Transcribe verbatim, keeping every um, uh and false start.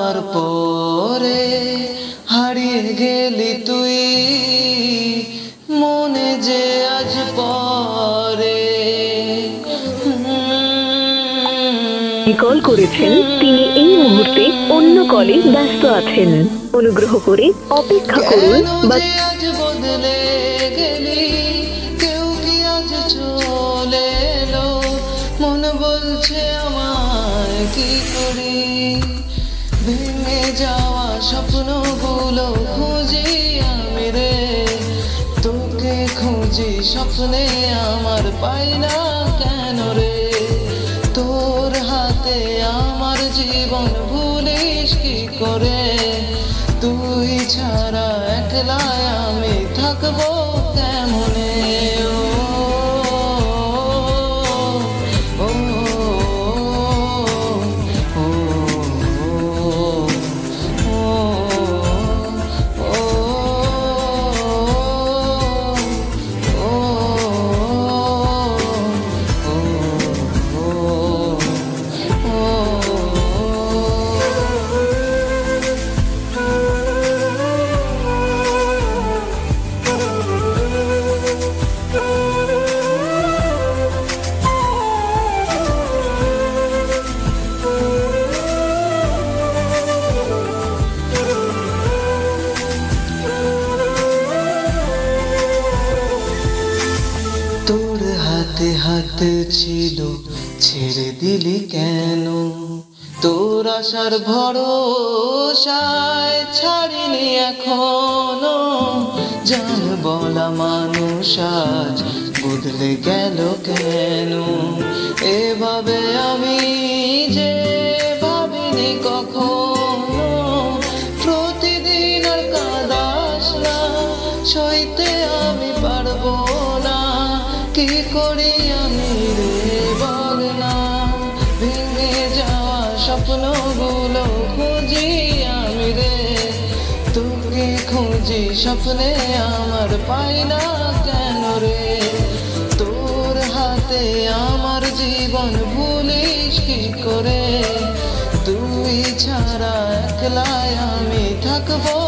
যাওয়ার পরে হারিয়ে গেলি তুই মনে যে আজ পরে। কল করেছেন তিনি এই মুহূর্তে অন্য কলে ব্যস্ত আছেন, অনুগ্রহ করে অপেক্ষা করুন। আজ বদলে গেলি, কেউ কি আজ চলে এলো, মন বলছে আমায় কি করি। ভেঙে যাওয়া স্বপ্নগুলো খুঁজি আমি রে, তোকে খুঁজি স্বপ্নে আমার পাই না কেন রে। তোর হাতে আমার জীবন ভুলিস কি করে, তুই ছাড়া একলা আমি থাকবো কেমনে। তোর হাতে হাত ছিল ছেড়ে দিলি কেন, তোর আশার ভরসায় ছাড়িনি এখনো। জান বলা মানুষ আজ বদলে গেল কেন, এভাবে আমি যে ভাবিনি কখনো। প্রতিদিন আর কাঁদাস না, সইতে আমি পারবো না, কি করি আমি রে বল না। ভেঙে যাওয়া স্বপ্নগুলো খুঁজি আমি রে, তোকে খুঁজি স্বপ্নে আমার পাই না কেন রে। তোর হাতে আমার জীবন ভুলিস কি করে, তুই ছাড়া একলা আমি থাকবো